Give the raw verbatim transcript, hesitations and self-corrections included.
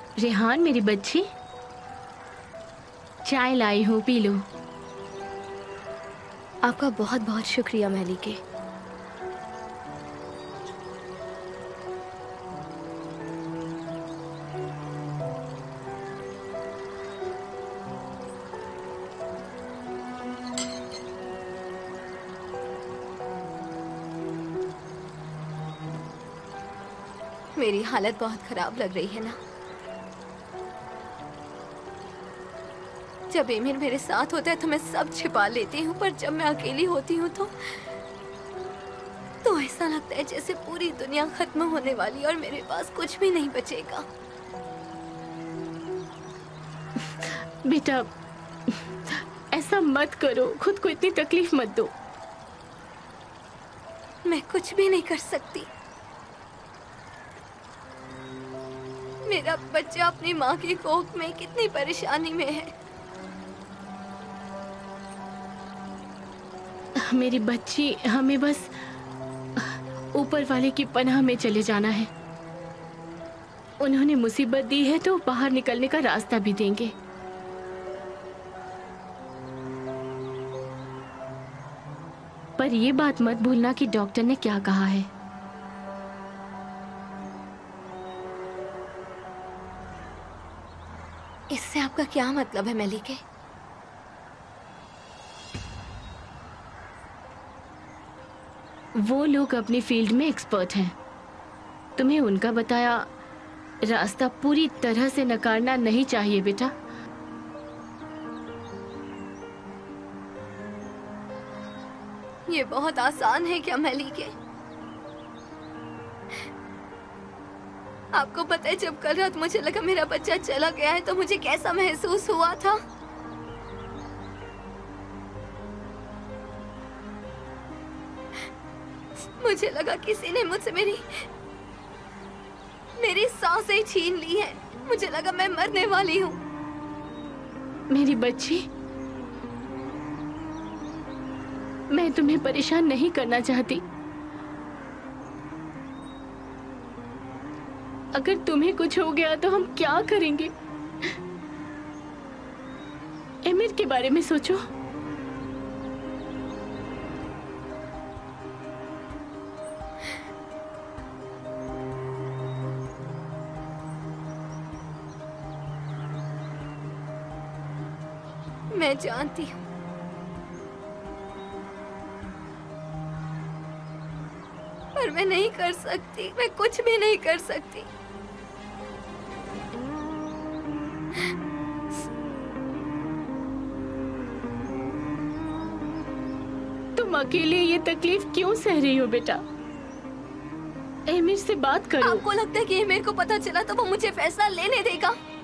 रेहान मेरी बच्ची, चाय लाई हूँ, पी लो। आपका बहुत बहुत शुक्रिया मलिके। मेरी हालत बहुत खराब लग रही है ना। जब एमिर मेरे साथ होता है तो मैं सब छिपा लेती हूँ, पर जब मैं अकेली होती हूँ तो तो ऐसा लगता है जैसे पूरी दुनिया खत्म होने वाली और मेरे पास कुछ भी नहीं बचेगा। बेटा, ऐसा मत करो, खुद को इतनी तकलीफ मत दो। मैं कुछ भी नहीं कर सकती। मेरा बच्चा अपनी माँ की कोख में कितनी परेशानी में है। मेरी बच्ची, हमें बस ऊपर वाले की पनाह में चले जाना है। उन्होंने मुसीबत दी है तो बाहर निकलने का रास्ता भी देंगे। पर ये बात मत भूलना कि डॉक्टर ने क्या कहा है। इससे आपका क्या मतलब है मलिके? वो लोग अपनी फील्ड में एक्सपर्ट हैं। तुम्हें उनका बताया रास्ता पूरी तरह से नकारना नहीं चाहिए बेटा। ये बहुत आसान है क्या मलिके? आपको पता है जब कल रात मुझे लगा मेरा बच्चा चला गया है तो मुझे कैसा महसूस हुआ था? मुझे लगा किसी ने मुझसे मेरी मेरी सांसें छीन ली है। मुझे लगा मैं मरने वाली हूँ। मेरी बच्ची, मैं तुम्हें परेशान नहीं करना चाहती। अगर तुम्हें कुछ हो गया तो हम क्या करेंगे? एमिर के बारे में सोचो। मैं जानती हूँ, पर मैं नहीं कर सकती। मैं कुछ भी नहीं कर सकती। तुम अकेले ये तकलीफ क्यों सह रही हो बेटा? एमिर से बात करो। आपको लगता है कि मेरे को पता चला तो वो मुझे फैसला लेने देगा?